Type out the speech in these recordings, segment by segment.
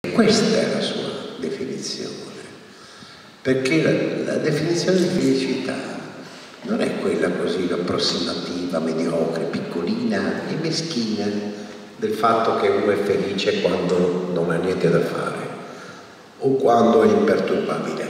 questa è la sua definizione, perché la definizione di felicità non è quella così approssimativa, mediocre, piccolina e meschina del fatto che uno è felice quando non ha niente da fare, o quando è imperturbabile,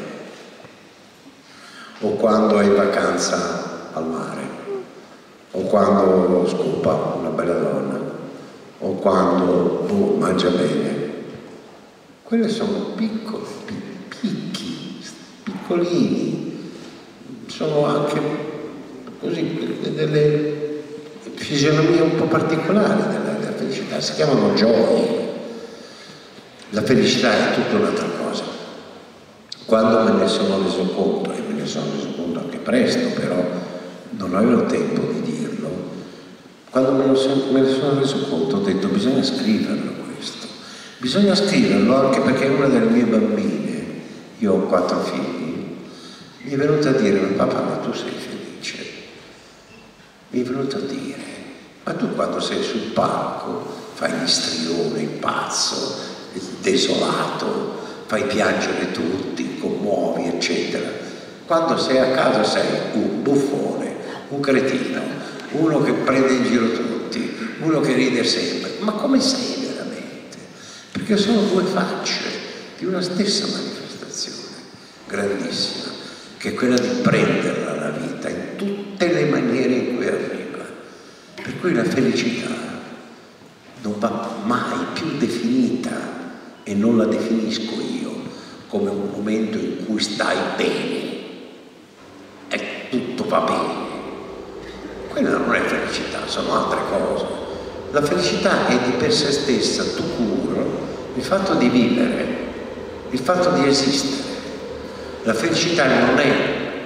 o quando è in vacanza al mare, o quando scopa una bella donna, o quando mangia bene. Quelle sono piccoli, picchi, piccolini, sono anche così delle fisionomie un po' particolari della felicità, si chiamano gioie. La felicità è tutta un'altra cosa. Quando me ne sono reso conto, e me ne sono reso conto anche presto, però non avevo tempo di dirlo, quando me ne sono reso conto ho detto bisogna scriverlo questo, bisogna scriverlo anche perché una delle mie bambine, io ho 4 figli, mi è venuta a dire: ma papà, ma tu sei felice? Mi è venuto a dire: ma tu quando sei sul palco fai l'istrione, il pazzo, il desolato, fai piangere tutti, commuovi, eccetera. Quando sei a casa sei un buffone, un cretino, uno che prende in giro tutti, uno che ride sempre. Ma come sei veramente? Perché sono 2 facce di una stessa manifestazione grandissima, che è quella di prenderla la vita in tutte le maniere in cui arriva. Per cui la felicità non va mai più definita, e non la definisco io come un momento in cui stai bene e tutto va bene. Quella non è felicità, sono altre cose. La felicità è di per sé stessa, tout court, il fatto di vivere, il fatto di esistere. La felicità non è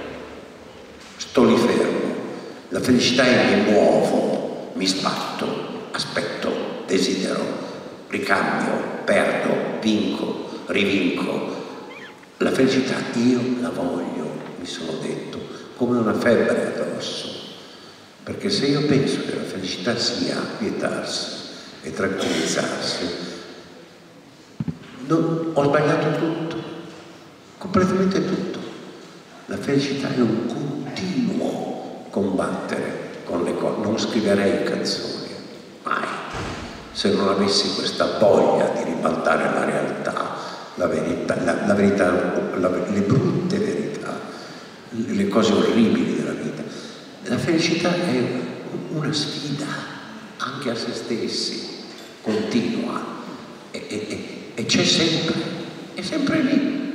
sto lì fermo, la felicità è mi muovo, mi sbatto, aspetto, desidero, ricambio, perdo, vinco, rivinco. La felicità io la voglio, mi sono detto, come una febbre addosso, perché se io penso che la felicità sia quietarsi e tranquillizzarsi, ho sbagliato tutto, completamente tutto. La felicità è un continuo combattere con le cose. Non scriverei canzoni, mai, se non avessi questa voglia di ribaltare la realtà, la verità, le brutte verità, le cose orribili della vita. La felicità è una sfida anche a se stessi, continua, e c'è sempre, è sempre lì.